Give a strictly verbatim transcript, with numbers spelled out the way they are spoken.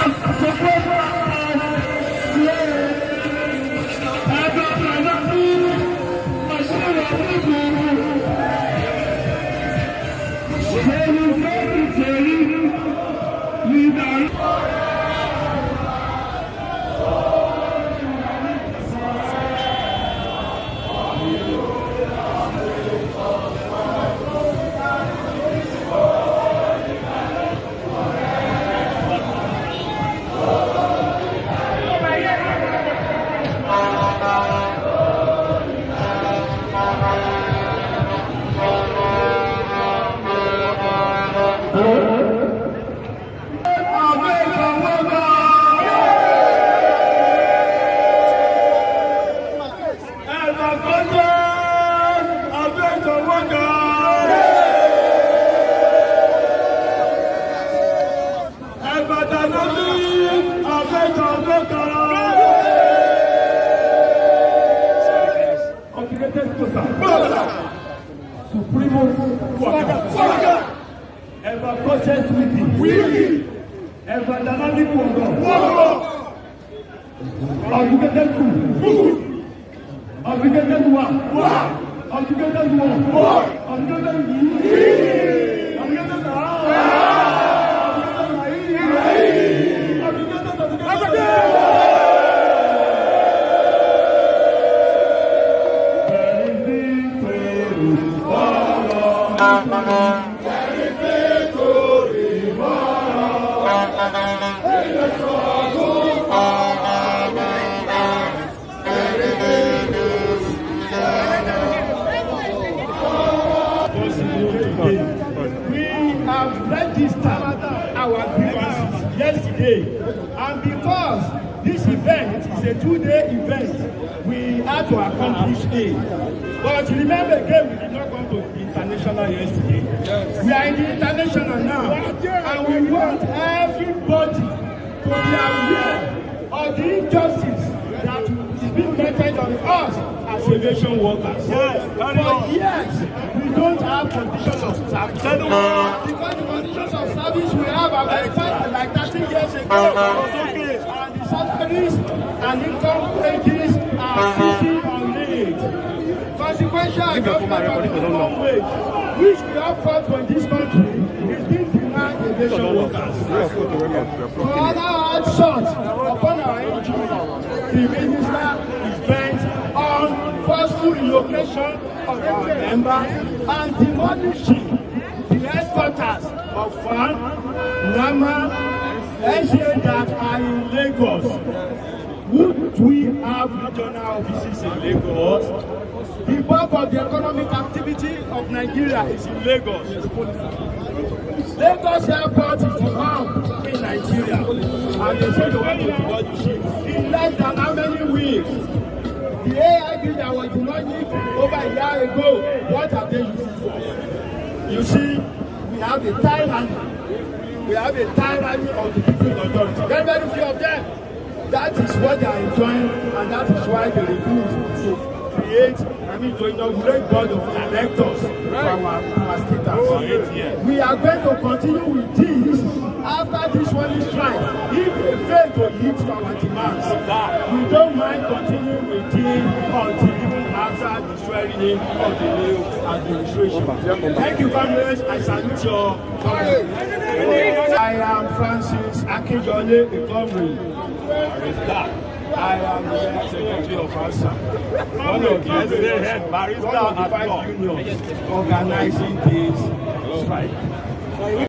Supremo Waga. Ever process with it. Ever dynamic Waga. Educated two. Educated one. Educated one. Educated three. Educated nine. We have registered our grievances yesterday, and because this event is a two-day event, we had to accomplish it. But remember again, we did not come to the international yesterday. Yes. We are in the international now, and we want everybody to be aware of the injustice that is being meted on us as aviation workers. Yes. For years, we don't have conditions of service. Because the conditions of service we have are expired like thirty years ago. And the salaries and income wages are sitting on late. Consequential government of the minimum wage, which we have fought for in this country, is being denied aviation workers. For other hard shots upon our injury, the minister is bent on forceful relocation of our members and demolishing the headquarters of F A N, Nama, N G A that are in Lagos. Would we have regional offices in Lagos? The bulk of the economic activity of Nigeria is in Lagos. Lagos airport is the hub in Nigeria, and they say they want to demolish it in less than how many weeks? The A I B that was demolished over a year ago, what have they used it for? You see, we have a tyranny. We have a tyranny of the people authority. Very, very few of them. That is what they are enjoying, and that is why they refuse to create, I mean, to inaugurate board of directors for our, our status. We are going to continue with this after this one is tried. If they fail to hit our demands, we don't mind continuing with it until even after the swearing in of the new administration. Thank you, comrades. I salute your comrades. I am Francis Akinjole, a comrade. I am the Secretary of ASA, one of the head barrister at five unions organizing this strike.